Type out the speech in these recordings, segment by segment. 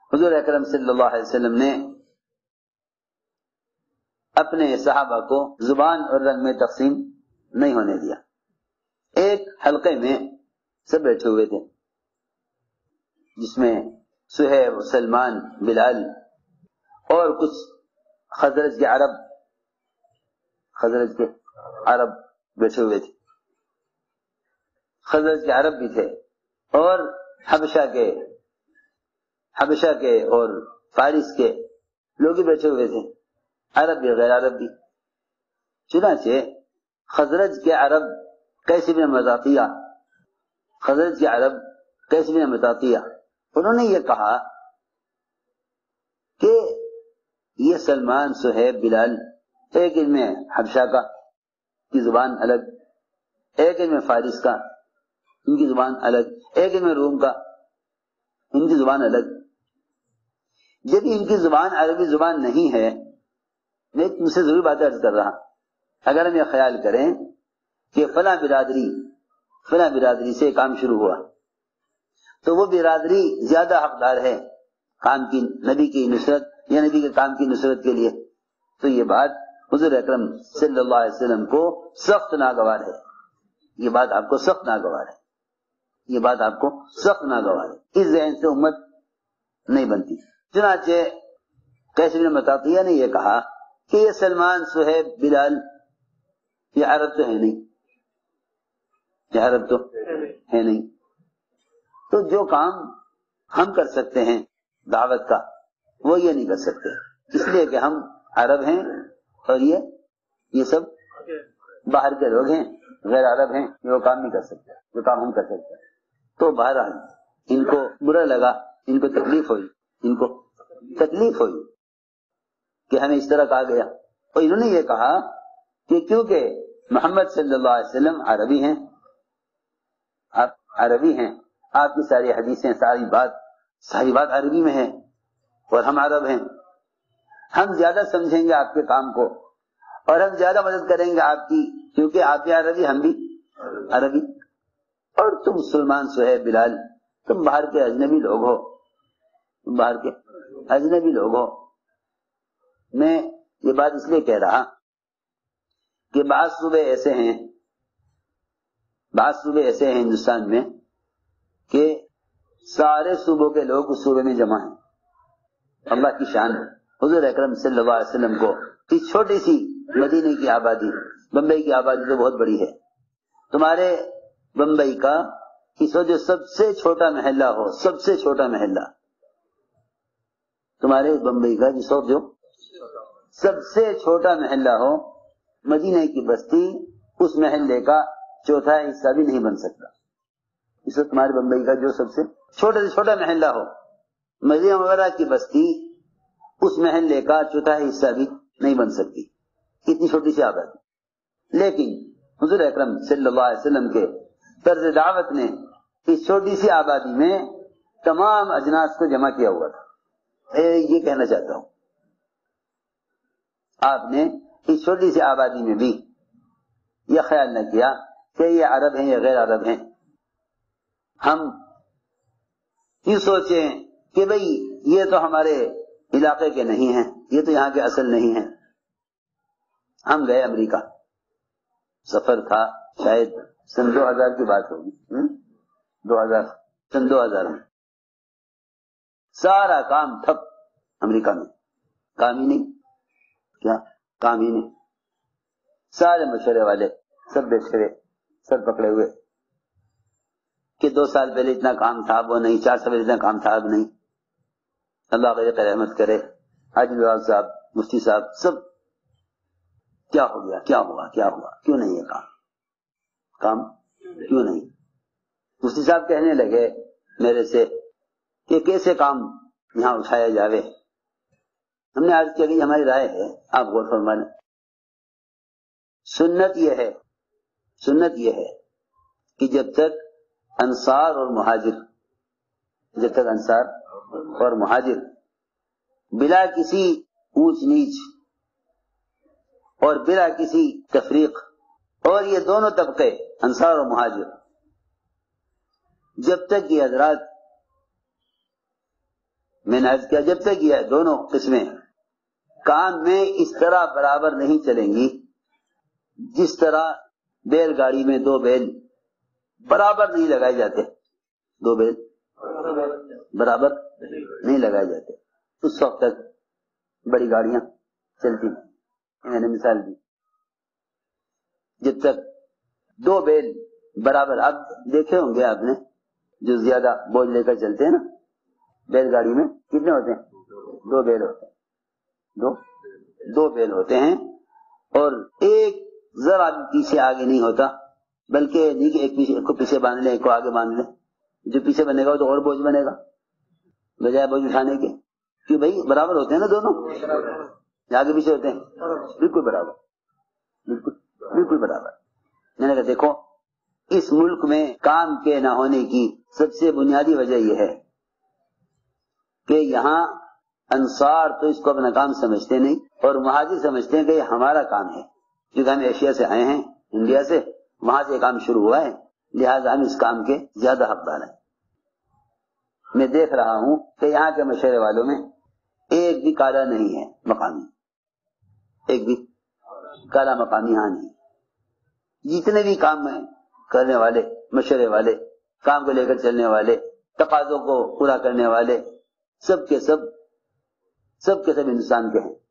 حضور اکرم صلی اللہ علیہ وسلم نے اپنے صحابہ کو زبان اور رنگ میں تقسیم نہیں ہونے دیا. ایک حلقے میں سب بیٹھے ہوئے تھے جس میں صہیب، سلمان، بلال اور کچھ خزرج کے عرب بیٹھے ہوئے تھے. خزرج کے عرب بھی تھے اور حبشہ کے اور فارس کے لوگ بھی بیٹھے ہوئے تھے، عرب بھی غیر عرب بھی. چنانچہ خزرج کے عرب قیس بن مطاطیہ انہوں نے یہ کہا کہ یہ سلمان، صہیب، بلال، ایک ان میں حبشہ کا کی زبان الگ، ایک ان میں فارس کا ان کی زبان الگ، ایک ان میں روم کا ان کی زبان الگ. جب ان کی زبان عربی زبان نہیں ہے، میں تم سے ضرور بات عرض کر رہا، اگر ہم یہ خیال کریں کہ فلاں برادری سے کام شروع ہوا تو وہ برادری زیادہ حقدار ہے کام کی، نبی کی نصرت یا نبی کے کام کی نصرت کے لیے، تو یہ بات حضور اکرم صلی اللہ علیہ وسلم کو سخت ناگوار ہے. یہ بات آپ کو سخت ناگوار ہے. اس ذہن سے امت نہیں بنتی. چنانچہ قیس بن مطاطیہ نے یہ کہا کہ یہ سلمان، صہیب، بلال یہ عرب تو ہے نہیں، تو جو کام ہم کر سکتے ہیں دعوت کا وہ یہ نہیں کر سکتے، اس لیے کہ ہم عرب ہیں اور یہ سب باہر کے لوگ ہیں، غیر عرب ہیں، یہ وہ کام نہیں کر سکتے جو کام ہم کر سکتے ہیں. تو بہرحال ان کو برا لگا، ان کو تکلیف ہوئی کہ ہمیں اس طرح کہا گیا. اور انہوں نے یہ کہا کہ کیونکہ محمد صلی اللہ علیہ وسلم عربی ہیں، آپ عربی ہیں، آپ کی ساری حدیثیں، ساری بات عربی میں ہے اور ہم عرب ہیں، ہم زیادہ سمجھیں گے آپ کے کام کو اور ہم زیادہ مدد کریں گے آپ کی، کیونکہ آپ بھی عربی، ہم بھی عربی، اور تم سلمان، صہیب، بلال تم باہر کے اجنبی لوگ ہو. میں یہ بات اس لیے کہہ رہا کہ بعض صوبے ایسے ہیں ہندوستان میں کہ سارے صوبوں کے لوگ اس صوبے میں جمع ہیں. اللہ کی شان ہے. حضور اکرم صلی اللہ علیہ وسلم کو اس چھوٹی سی مدینے کی آبادی، بمبئی کی آبادی تو بہت بڑی ہے، تمہارے بمبئی کا اس وقت جو سب سے چھوٹا محلہ تمہارے بمبئی کا جس وقت جو سب سے چھوٹا محلہ ہو، مدینہ کی بستی اس محلے کا چوتھا حصہ بھی نہیں بن سکتا. اس وقت تمہارے بمبئی کا جو سب سے چھوٹا محلہ ہو، مدینہ وغیرہ کی بستی اس محلے کا چوتھا حصہ بھی نہیں بن سکتی، اتنی چھوٹی سی آبادی. لیکن حضور اکرم صلی اللہ علیہ وسلم کے طرز دعوت نے اس چھوٹی سی آبادی میں تمام اجناس کو جمع کیا ہوا تھا. یہ کہنا چاہتا ہوں، آپ نے اس چھوٹی سی آبادی میں بھی یہ خیال نہ کیا کہ یہ عرب ہیں یا غیر عرب ہیں. ہم یہ سوچیں کہ بھئی یہ تو ہمارے علاقے کے نہیں ہیں، یہ تو یہاں کے اصل نہیں ہیں. ہم گئے امریکہ، سفر تھا شاید سن 2000 کی بات ہوگی، 2000 میں سارا کام ٹھپ امریکہ میں، کام ہی نہیں. سارے مشورے والے سب بیٹھے ہوئے، سب پکڑے ہوئے کہ 2 سال پہلے اتنا کام تھا وہ نہیں، 4 سال پہلے اتنا کام تھا اب نہیں. اللہ غیر رحمت کرے، حاجی نواز صاحب، مفتی صاحب، سب کیا ہو گیا، کیا ہوا، کیوں نہیں یہ کام کیوں نہیں. مفتی صاحب کہنے لگے میرے سے کہ کیسے کام یہاں اٹھایا جاوے. ہم نے عرض کیا کہ ہماری رائے ہے، آپ غور فرمائیں. سنت یہ ہے کہ جب تک انصار اور مہاجر بلا کسی اونچ نیچ اور بلا کسی تفریق، اور یہ دونوں طبقے انصار اور مہاجر جب تک یہ حضرات میں نے عرض کیا جب تک یہ دونوں قسمیں کام میں اس طرح برابر نہیں چلیں گی، جس طرح بیل گاڑی میں دو بیل برابر نہیں لگائے جاتے، دو بیل برابر نہیں لگائے جاتے، اس وقت تک بڑی گاڑیاں چلتی ہیں۔ میں نے مثال دی، جب تک دو بیل برابر، اب دیکھے ہوں گے آپ نے جو زیادہ بوجھ لے کر چلتے ہیں نا بیل گاڑی میں، کتنے ہوتے ہیں؟ دو بیل ہوتے ہیں، دو بیل ہوتے ہیں، اور ایک ذرا بھی پیچھے آگے نہیں ہوتا، بلکہ نہیں کہ ایک کو پیچھے باندھ لیں ایک کو آگے باندھ لیں، جو پیچھے بنے گا وہ تو اور بوجھ بنے گا بجائے بوجھ اٹھانے کے، کہ بھائی برابر ہوتے ہیں نا دونوں، آگے پیچھے ہوتے ہیں بالکل برابر، بالکل برابر۔ میں نے کہا دیکھو اس ملک میں کام کے نہ ہونے کی سب سے بنیادی وجہ یہ ہے کہ یہاں انصار تو اس کو اپنا کام سمجھتے نہیں، اور مہاجر سمجھتے ہیں کہ یہ ہمارا کام ہے، کیونکہ ہم ایشیا سے آئے ہیں، انڈیا سے، وہاں سے کام شروع ہوا ہے، لہذا ہم اس کام کے زیادہ حقدار ہیں۔ میں دیکھ رہا ہوں کہ یہاں کے مشورے والوں میں ایک بھی کالا نہیں ہے مقامی، ایک بھی کالا مقامی یہاں نہیں۔ جتنے بھی کام میں کرنے والے، مشورے والے، کام کو لے کر چلنے والے، تقاضوں کو پورا کرنے والے، سب کے سب ہندوستان کے ہیں،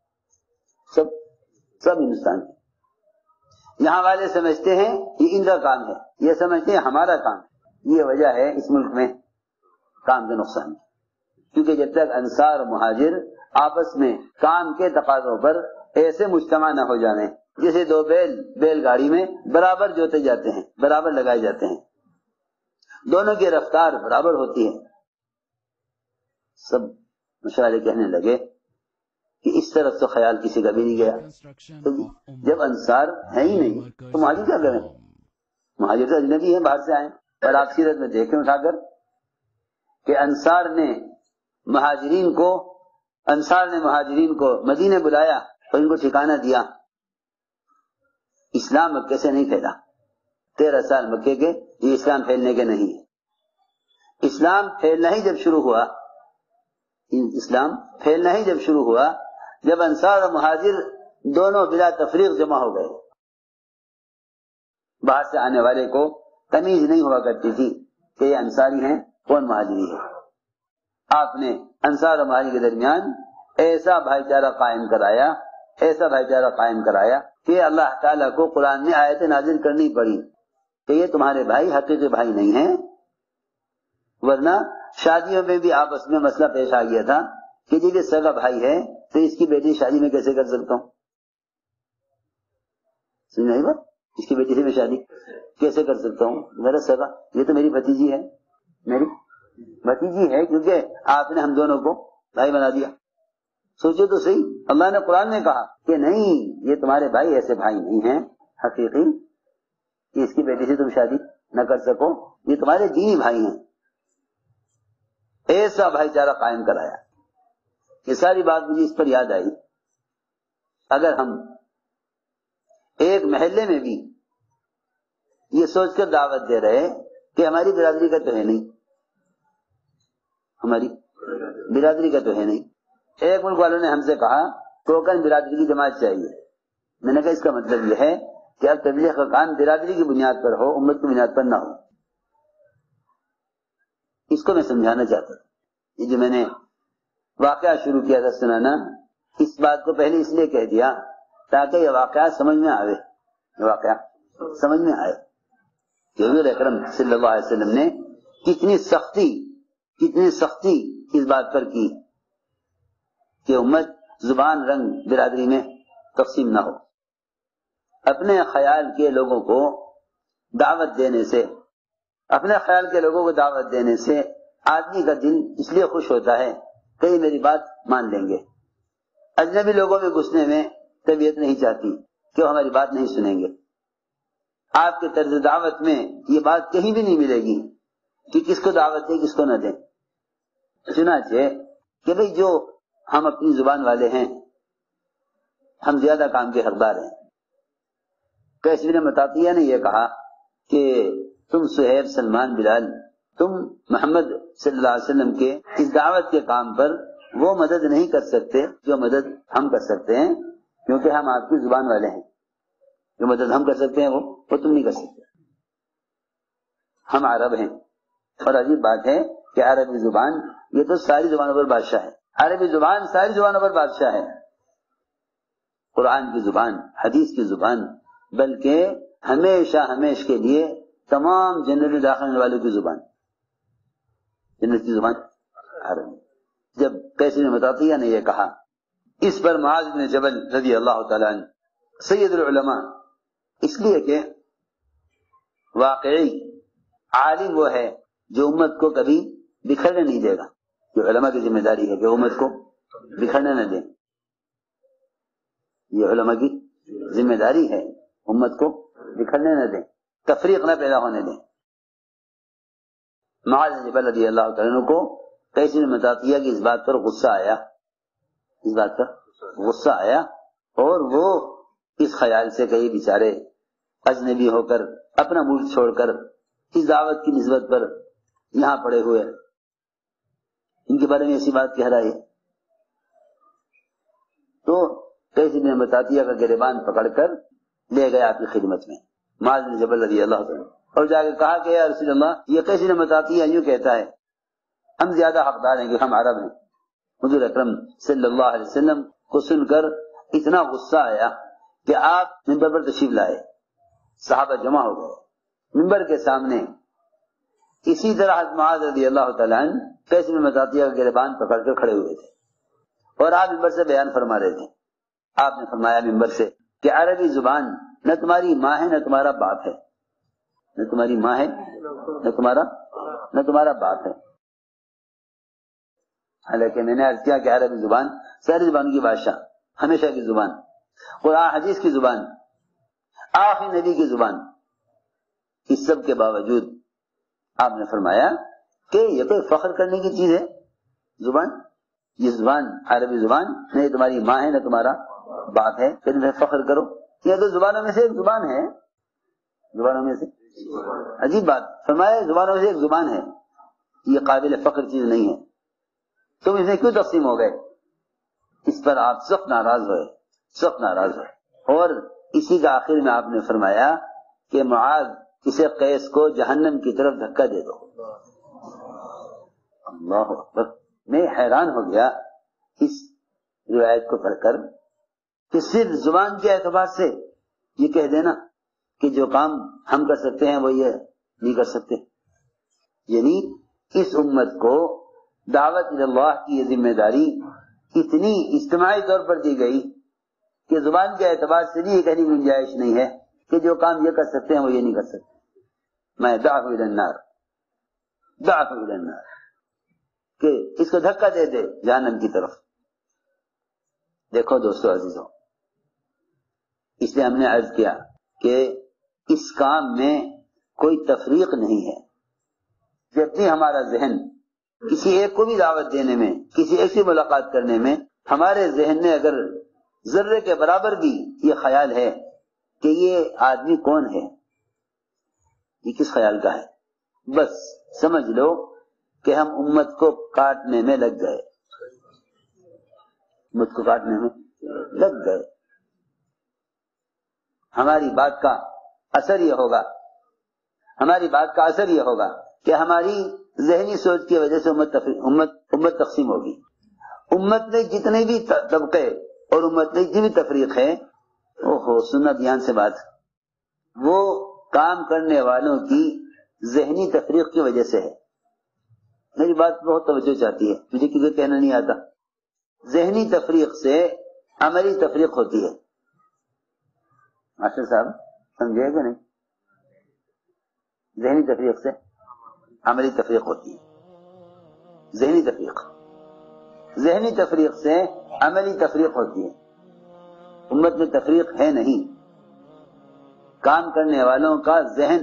سب ہندوستان کے۔ یہاں والے سمجھتے ہیں یہ ان کا کام ہے، یہ سمجھتے ہیں ہمارا کام ہے۔ یہ وجہ ہے اس ملک میں کام کے نقصان کی، کیونکہ جب تک انصار اور مہاجر آپس میں کام کے تقاضوں پر ایسے مجتمع نہ ہو جانے جیسے دو بیل گاڑی میں برابر جوتے جاتے ہیں، برابر لگائے جاتے ہیں، دونوں کی رفتار برابر ہوتی ہے، سب مشورے کہنے لگے کہ اس طرف تو خیال کسی کا بھی نہیں گیا۔ تو جب انصار ہے ہی نہیں تو مہاجر کیا کریں؟ مہاجر تو اجنبی ہیں، باہر سے آئے، اور آپ سیرت میں دیکھیں اٹھا کر کہ انصار نے مہاجرین کو مدینے بلایا اور ان کو ٹھکانہ دیا۔ اسلام مکے سے نہیں پھیلا، 13 سال مکے کے یہ اسلام پھیلنے کے نہیں ہے۔ اسلام پھیلنا ہی جب شروع ہوا جب انصار اور مہاجر دونوں بلا تفریق جمع ہو گئے۔ باہر سے آنے والے کو تمیز نہیں ہوا کرتی تھی کہ یہ انصاری ہیں کون مہاجری ہے۔ آپ نے انصار اور مہاجر کے درمیان ایسا بھائی چارہ قائم کرایا کہ اللہ تعالیٰ کو قرآن میں آیتیں نازل کرنی پڑی کہ یہ تمہارے بھائی حقیقی بھائی نہیں ہیں، ورنہ شادیوں میں بھی آپس میں مسئلہ پیش آ گیا تھا کہ جب یہ سگا بھائی ہے تو اس کی بیٹی شادی میں کیسے کر سکتا ہوں؟ سمجھ نہیں بات، اس کی بیٹی سے میں شادی کیسے کر سکتا ہوں؟ میرا سگا، یہ تو میری بھتیجی ہے، کیونکہ آپ نے ہم دونوں کو بھائی بنا دیا۔ سوچو تو صحیح، اللہ نے قرآن میں کہا کہ نہیں، یہ تمہارے بھائی ایسے بھائی نہیں ہیں حقیقی کہ اس کی بیٹی سے تم شادی نہ کر سکو، یہ تمہارے دینی بھائی ہیں۔ ایسا بھائی چارہ قائم کرایا۔ یہ ساری بات مجھے اس پر یاد آئی، اگر ہم ایک محلے میں بھی یہ سوچ کر دعوت دے رہے کہ ہماری برادری کا تو ہے نہیں، ایک ملک والوں نے ہم سے کہا ٹوکن برادری کی جماعت چاہیے۔ میں نے کہا اس کا مطلب یہ ہے کہ اب تبلیغ کا کام برادری کی بنیاد پر ہو، امت کی بنیاد پر نہ ہو۔ اس کو میں سمجھانا چاہتا تھا۔ یہ جو میں نے واقعہ شروع کیا تھا سنانا، اس بات کو پہلے اس لیے کہہ دیا تاکہ یہ واقعہ سمجھ میں آئے کہ حضور اکرم صلی اللہ علیہ وسلم نے کتنی سختی اس بات پر کی کہ امت زبان رنگ برادری میں تقسیم نہ ہو۔ اپنے خیال کے لوگوں کو دعوت دینے سے آدمی کا دل اس لیے خوش ہوتا ہے کہ یہ میری بات مان لیں گے۔ اجنبی لوگوں میں گھسنے میں طبیعت نہیں چاہتی کہ وہ ہماری بات نہیں سنیں گے۔ آپ کے طرز دعوت میں یہ بات کہیں بھی نہیں ملے گی کہ کس کو دعوت دیں کس کو نہ دیں۔ چنانچہ کہ بھئی جو ہم اپنی زبان والے ہیں ہم زیادہ کام کے حقدار ہیں۔ کیسری مطاطیہ نے یہ کہا کہ تم صہیب، سلمان، بلال تم محمد صلی اللہ علیہ وسلم کے اس دعوت کے کام پر وہ مدد نہیں کر سکتے جو مدد ہم کر سکتے ہیں، کیونکہ ہم آپ کی زبان والے ہیں. جو مدد ہم کر سکتے ہیں وہ تم نہیں کر سکتے. ہم عرب ہیں، اور عجیب بات ہے کہ عربی زبان یہ تو ساری زبانوں پر بادشاہ ہے. عربی زبان ساری زبانوں پر بادشاہ ہے. قرآن کی زبان، حدیث کی زبان، بلکہ ہمیشہ ہمیش کے لیے تمام جنت میں داخل ہونے والوں کی زبان، جنت کی زبان عربی. جب قیس بن مطاطیہ نے یہ کہا، اس پر معاذ بن جبل رضی اللہ تعالیٰ عنہ سید العلماء، اس لیے کہ واقعی عالم وہ ہے جو امت کو کبھی بکھرنے نہیں دے گا. جو علماء کی ذمہ داری ہے کہ امت کو بکھرنے نہ دیں. یہ علماء کی ذمہ داری ہے، امت کو بکھرنے نہ دیں، تفریق نہ پیدا ہونے دیں. معاذ بن جبل رضی اللہ تعالیٰ عنہ کو قیس بن مطاطیہ کی اس بات پر غصہ آیا، اس بات پر غصہ آیا، اور وہ اس خیال سے کئی بیچارے اجنبی ہو کر اپنا ملک چھوڑ کر اس دعوت کی نسبت پر یہاں پڑے ہوئے، ان کے بارے میں ایسی بات کہہ رہا ہے. تو قیس بن مطاطیہ کا گریبان پکڑ کر لے گئے آپ کی خدمت میں معاذ بن جبل رضی اللہ عنہ، اور جا کے کہا کہ یا رسول اللہ، یہ قیس بن مطاطیہ یوں کہتا ہے ہم زیادہ حقدار ہیں کہ ہم عرب ہیں. حضور اکرم صلی اللہ علیہ وسلم کو سن کر اتنا غصہ آیا کہ آپ منبر پر تشریف لائے. صحابہ جمع ہو گئے منبر کے سامنے. اسی طرح حضرت معاذ رضی اللہ تعالیٰ عنہ قیس بن مطاطیہ کا گریبان پکڑ کر کھڑے ہوئے تھے، اور آپ منبر سے بیان فرما رہے تھے. آپ نے فرمایا منبر سے کہ عربی زبان نہ تمہاری ماں ہے نہ تمہارا باپ ہے، نہ تمہاری ماں ہے نہ تمہارا باپ ہے. حالانکہ میں نے عرض کیا کہ عربی زبان ساری زبان کی بادشاہ، ہمیشہ کی زبان، قرآن حدیث کی زبان، آخری نبی کی زبان. اس سب کے باوجود آپ نے فرمایا کہ یہ کوئی فخر کرنے کی چیز ہے زبان، یہ زبان عربی زبان نہ تمہاری ماں ہے نہ تمہارا باپ ہے، پھر میں فخر کرو. یہ تو زبانوں میں سے ایک زبان ہے، زبانوں میں سے عجیب بات فرمایا، زبانوں میں سے ایک زبان ہے، یہ قابل فخر چیز نہیں ہے، تم اس میں کیوں تقسیم ہو گئے؟ اس پر آپ سخت ناراض ہوئے. اور اسی کا آخر میں آپ نے فرمایا کہ معاذ اسے قیس کو جہنم کی طرف دھکا دے دو. اللہ اکبر. میں حیران ہو گیا اس روایت کو پڑھ کر کہ صرف زبان کے اعتبار سے یہ کہہ دینا کہ جو کام ہم کر سکتے ہیں وہ یہ نہیں کر سکتے. یعنی اس امت کو دعوت اللہ کی یہ ذمہ داری اتنی اجتماعی طور پر دی گئی کہ زبان کے اعتبار سے بھی یہ کہنے کی گنجائش نہیں ہے کہ جو کام یہ کر سکتے ہیں وہ یہ نہیں کر سکتے. میں دعو الی النار کہ اس کو دھکا دے دے جہنم کی طرف. دیکھو دوستو عزیزو، اس لیے ہم نے عرض کیا کہ اس کام میں کوئی تفریق نہیں ہے. جب بھی ہمارا ذہن کسی ایک کو بھی دعوت دینے میں، کسی ایک سے ملاقات کرنے میں، ہمارے ذہن میں اگر ذرے کے برابر بھی یہ خیال ہے کہ یہ آدمی کون ہے، یہ کس خیال کا ہے، بس سمجھ لو کہ ہم امت کو کاٹنے میں لگ گئے. ہماری بات کا اثر یہ ہوگا کہ ہماری ذہنی سوچ کی وجہ سے امت تقسیم ہوگی. امت میں جتنے بھی طبقے اور امت میں جتنی بھی تفریق ہے، سننا دھیان سے بات، وہ کام کرنے والوں کی ذہنی تفریق کی وجہ سے ہے. میری بات بہت توجہ چاہتی ہے، مجھے کسی کہنا نہیں آتا. ذہنی تفریق سے عملی تفریق ہوتی ہے. ماسٹر صاحب سمجھے کہ نہیں؟ ذہنی تفریق سے عملی تفریق ہوتی ہے. ذہنی تفریق سے عملی تفریق ہوتی ہے. امت میں تفریق ہے نہیں. کام کرنے والوں کا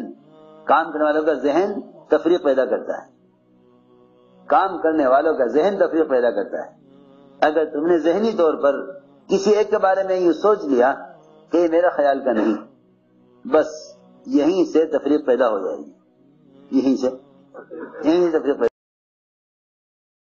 ذہن تفریق پیدا کرتا ہے. اگر تم نے ذہنی طور پر کسی ایک کے بارے میں یہ سوچ لیا کہ یہ میرا خیال کا نہیں، بس یہیں سے تفریق پیدا ہو جائے گی. یہی تفریق